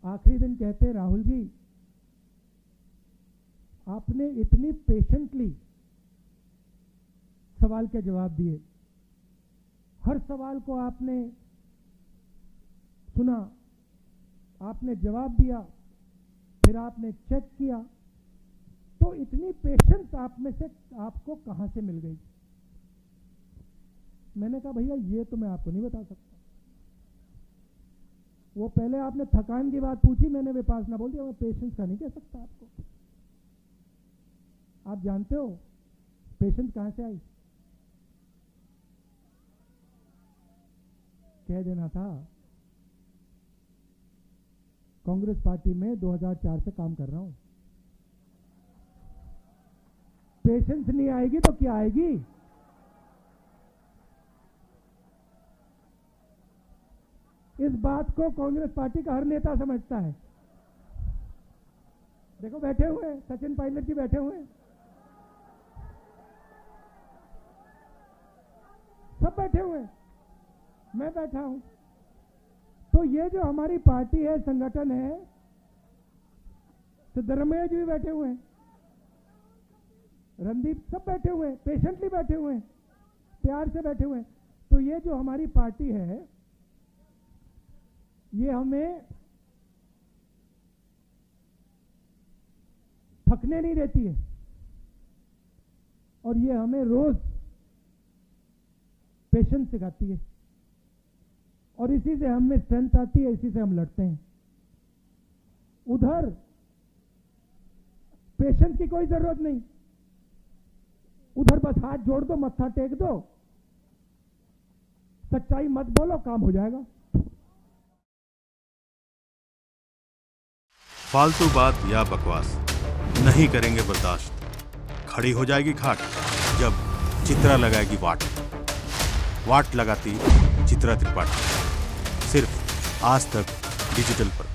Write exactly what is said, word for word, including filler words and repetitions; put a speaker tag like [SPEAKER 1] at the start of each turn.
[SPEAKER 1] आखिरी दिन कहते हैं, राहुल जी आपने इतनी पेशेंटली सवाल के जवाब दिए, हर सवाल को आपने सुना, आपने जवाब दिया, फिर आपने चेक किया, तो इतनी पेशेंस आप में से आपको कहां से मिल गई? मैंने कहा भैया ये तो मैं आपको नहीं बता सकता। वो पहले आपने थकान की बात पूछी, मैंने विपासना बोल दिया, मैं पेशेंस का नहीं कह सकता आपको। आप जानते हो पेशेंस कहां से आई? कह देना था, कांग्रेस पार्टी में दो हज़ार चार से काम कर रहा हूं। पेशेंस नहीं आएगी तो क्या आएगी? इस बात को कांग्रेस पार्टी का हर नेता समझता है। देखो बैठे हुए सचिन पायलट जी बैठे हुए, सब बैठे हुए, मैं बैठा हूं। तो ये जो हमारी पार्टी है, संगठन है, सिद्धरमैया जी भी बैठे हुए हैं, रणदीप सब बैठे हुए हैं, पेशेंटली बैठे हुए हैं, प्यार से बैठे हुए हैं। तो ये जो हमारी पार्टी है, ये हमें थकने नहीं देती है, और ये हमें रोज पेशेंस सिखाती है, और इसी से हमें स्ट्रेंथ आती है, इसी से हम लड़ते हैं। उधर पेशेंस की कोई जरूरत नहीं, उधर बस हाथ जोड़ दो, मत्था टेक दो, सच्चाई मत बोलो, काम हो जाएगा।
[SPEAKER 2] फालतू बात या बकवास नहीं करेंगे बर्दाश्त। खड़ी हो जाएगी खाट जब चित्रा लगाएगी वाट। वाट लगाती चित्रा त्रिपाठी। सिर्फ आज तक डिजिटल पर।